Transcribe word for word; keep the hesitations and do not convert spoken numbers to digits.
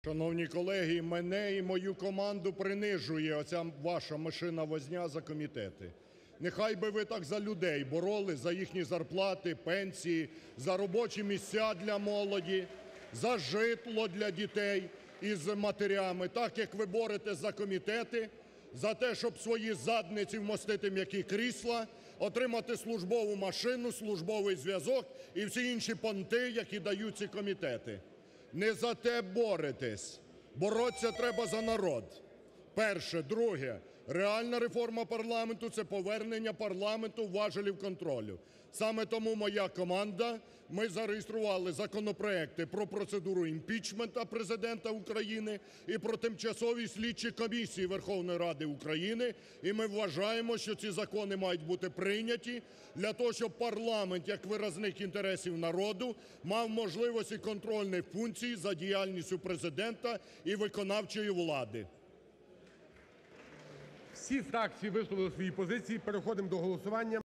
Шановні колеги, мене і мою команду принижує оця ваша мишина возня за комітети. Нехай би ви так за людей боролись, за їхні зарплати, пенсії, за робочі місця для молоді, за житло для дітей із матерями, так як ви боретесь за комітети, за те, щоб свої задниці вмостити в м'які крісла, отримати службову машину, службовий зв'язок і всі інші понти, які дають ці комітети. Не за те боретесь. Боротися треба за народ. Перше. Друге. Реальна реформа парламенту – це повернення парламенту важелів контролю. Саме тому моя команда, ми зареєстрували законопроекти про процедуру імпічменту Президента України і про тимчасові слідчі комісії Верховної Ради України. І ми вважаємо, що ці закони мають бути прийняті для того, щоб парламент, як виразник інтересів народу, мав можливості контрольних функцій за діяльністю Президента і виконавчої влади. Всі фракції висловили свої позиції. Переходимо до голосування.